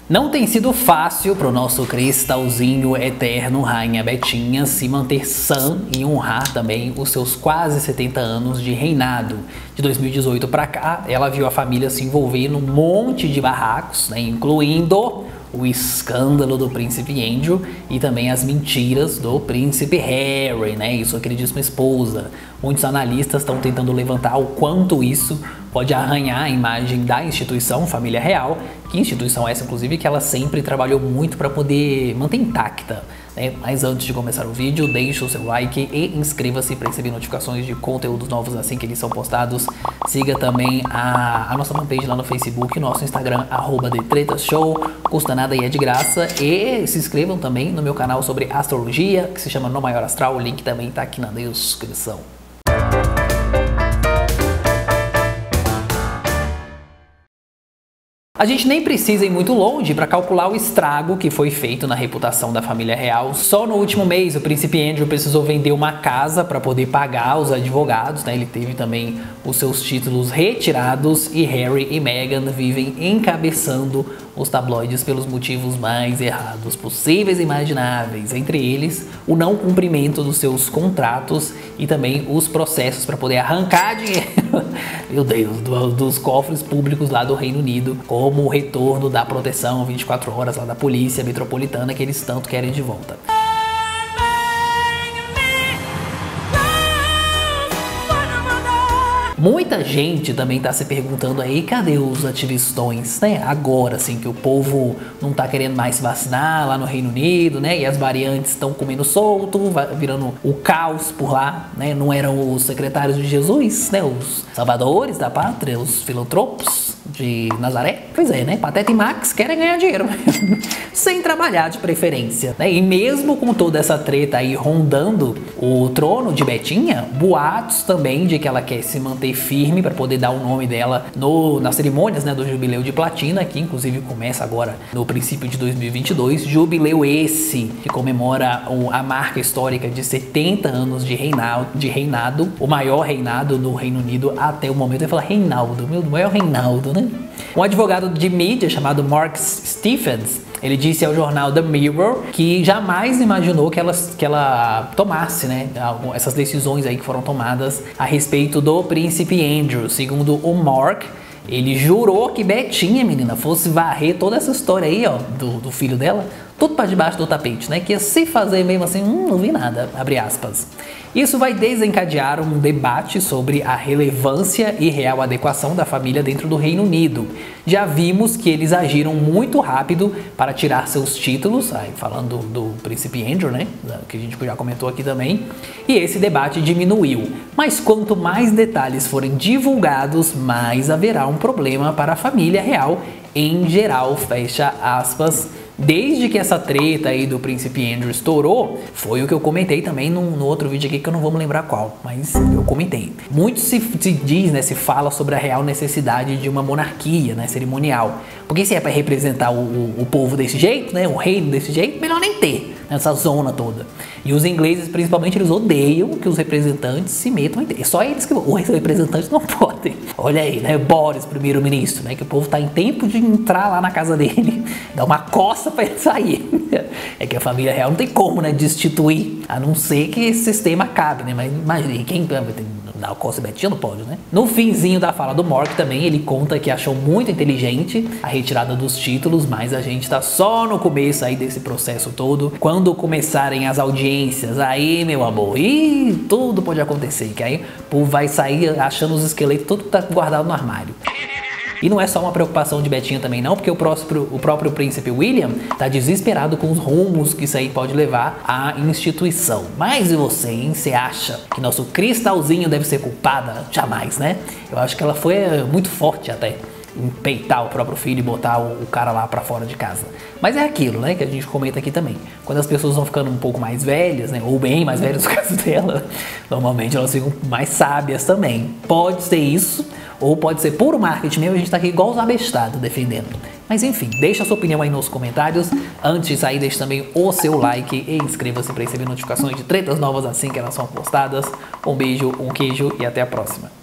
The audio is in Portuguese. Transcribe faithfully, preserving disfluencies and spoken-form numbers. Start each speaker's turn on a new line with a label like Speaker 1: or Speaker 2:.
Speaker 1: Não tem sido fácil para o nosso cristalzinho eterno Rainha Betinha se manter sã e honrar também os seus quase setenta anos de reinado. De dois mil e dezoito para cá, ela viu a família se envolver num monte de barracos, né, incluindo o escândalo do príncipe Andrew e também as mentiras do príncipe Harry, né, e sua queridíssima esposa. Muitos analistas estão tentando levantar o quanto isso pode arranhar a imagem da instituição Família Real, que instituição essa, inclusive, que ela sempre trabalhou muito para poder manter intacta, né? Mas antes de começar o vídeo, deixe o seu like e inscreva-se para receber notificações de conteúdos novos assim que eles são postados. Siga também a, a nossa fanpage lá no Facebook, nosso Instagram, arroba The Treta Show, custa nada e é de graça. E se inscrevam também no meu canal sobre astrologia, que se chama No Maior Astral, o link também está aqui na descrição. A gente nem precisa ir muito longe para calcular o estrago que foi feito na reputação da família real. Só no último mês o príncipe Andrew precisou vender uma casa para poder pagar os advogados, né? Ele teve também os seus títulos retirados e Harry e Meghan vivem encabeçando os tabloides pelos motivos mais errados possíveis e imagináveis, entre eles o não cumprimento dos seus contratos e também os processos para poder arrancar dinheiro, meu Deus, do, dos cofres públicos lá do Reino Unido, como o retorno da proteção vinte e quatro horas lá da polícia metropolitana que eles tanto querem de volta. Muita gente também tá se perguntando aí, cadê os ativistões, né? Agora, assim, que o povo não tá querendo mais se vacinar lá no Reino Unido, né? E as variantes estão comendo solto, virando o caos por lá, né? Não eram os secretários de Jesus, né? Os salvadores da pátria, os filantropos de Nazaré? Pois é, né? Pateta e Max querem ganhar dinheiro sem trabalhar de preferência, né? E mesmo com toda essa treta aí rondando o trono de Betinha, boatos também de que ela quer se manter firme para poder dar o nome dela no, nas cerimônias, né, do Jubileu de Platina, que inclusive começa agora no princípio de dois mil e vinte e dois, jubileu esse que comemora o, a marca histórica de setenta anos de reinado, de reinado, o maior reinado do Reino Unido até o momento. Eu ia falar Reinaldo, meu, o maior Reinaldo, né? Um advogado de mídia chamado Mark Stephens, ele disse ao jornal The Mirror que jamais imaginou que ela, que ela tomasse, né, essas decisões aí que foram tomadas a respeito do príncipe Andrew. Segundo o Mark, ele jurou que Betinha, menina, fosse varrer toda essa história aí, ó, do, do filho dela, tudo para debaixo do tapete, né? Que ia se fazer mesmo assim, hum, não vi nada, abre aspas. Isso vai desencadear um debate sobre a relevância e real adequação da família dentro do Reino Unido. Já vimos que eles agiram muito rápido para tirar seus títulos, aí falando do, do príncipe Andrew, né? Que a gente já comentou aqui também. E esse debate diminuiu. Mas quanto mais detalhes forem divulgados, mais haverá um problema para a família real em geral, fecha aspas. Desde que essa treta aí do príncipe Andrew estourou, foi o que eu comentei também no, no outro vídeo aqui que eu não vou me lembrar qual, mas eu comentei. Muito se, se diz, né, se fala sobre a real necessidade de uma monarquia, né, cerimonial. Porque se é para representar o, o, o povo desse jeito, né, o reino desse jeito, melhor nem ter essa zona toda. E os ingleses, principalmente, eles odeiam que os representantes se metam em... Só eles que... Os representantes não podem. Olha aí, né? Boris, primeiro-ministro, né? Que o povo tá em tempo de entrar lá na casa dele, dar uma coça pra ele sair. É que a família real não tem como, né? Destituir, a não ser que esse sistema acabe, né? Mas imagine, quem dar o coça Betinha não pode, né? No finzinho da fala do Mark também, ele conta que achou muito inteligente a retirada dos títulos, mas a gente tá só no começo aí desse processo todo. Quando começarem as audiências, aí, meu amor, e tudo pode acontecer, que aí o povo vai sair achando os esqueletos, tudo tá guardado no armário. E não é só uma preocupação de Betinha também não, porque o, próximo, o próprio príncipe William tá desesperado com os rumos que isso aí pode levar à instituição. Mas e você, hein? Você acha que nosso cristalzinho deve ser culpada? Jamais, né? Eu acho que ela foi muito forte até em peitar o próprio filho e botar o, o cara lá pra fora de casa. Mas é aquilo, né, que a gente comenta aqui também. Quando as pessoas vão ficando um pouco mais velhas, né, ou bem mais velhas no caso dela, normalmente elas ficam mais sábias também. Pode ser isso, ou pode ser puro marketing mesmo, a gente tá aqui igual os abestados defendendo. Mas enfim, deixa a sua opinião aí nos comentários. Antes de sair, deixe também o seu like e inscreva-se para receber notificações de tretas novas assim que elas são postadas. Um beijo, um queijo e até a próxima.